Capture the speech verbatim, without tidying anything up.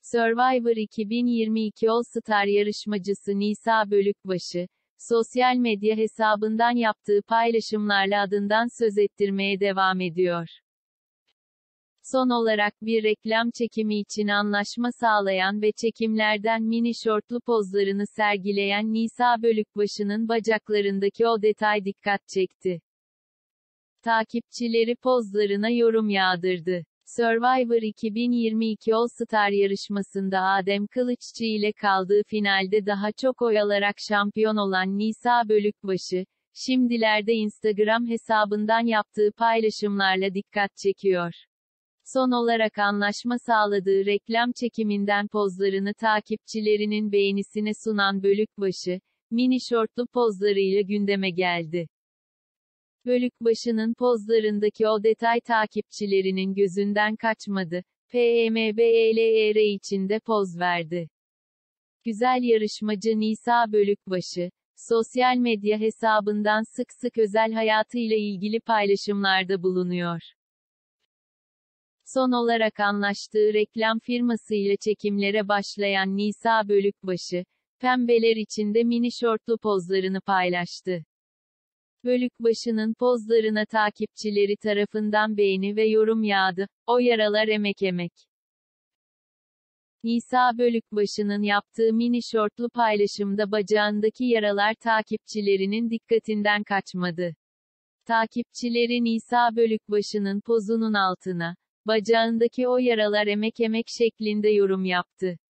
Survivor iki bin yirmi iki All Star yarışmacısı Nisa Bölükbaşı, sosyal medya hesabından yaptığı paylaşımlarla adından söz ettirmeye devam ediyor. Son olarak bir reklam çekimi için anlaşma sağlayan ve çekimlerden mini şortlu pozlarını sergileyen Nisa Bölükbaşı'nın bacaklarındaki o detay dikkat çekti. Takipçileri pozlarına yorum yağdırdı. Survivor iki bin yirmi iki All Star yarışmasında Adem Kılıççı ile kaldığı finalde daha çok oy alarak şampiyon olan Nisa Bölükbaşı, şimdilerde Instagram hesabından yaptığı paylaşımlarla dikkat çekiyor. Son olarak anlaşma sağladığı reklam çekiminden pozlarını takipçilerinin beğenisine sunan Bölükbaşı, mini şortlu pozlarıyla gündeme geldi. Bölükbaşı'nın pozlarındaki o detay takipçilerinin gözünden kaçmadı. PMBLR için de poz verdi. Güzel yarışmacı Nisa Bölükbaşı, sosyal medya hesabından sık sık özel hayatıyla ilgili paylaşımlarda bulunuyor. Son olarak anlaştığı reklam firmasıyla çekimlere başlayan Nisa Bölükbaşı, pembeler içinde mini şortlu pozlarını paylaştı. Bölükbaşı'nın pozlarına takipçileri tarafından beğeni ve yorum yağdı. O yaralar emek emek. Nisa Bölükbaşı'nın yaptığı mini şortlu paylaşımda bacağındaki yaralar takipçilerinin dikkatinden kaçmadı. Takipçileri Nisa Bölükbaşı'nın pozunun altına, bacağındaki o yaralar emek emek şeklinde yorum yaptı.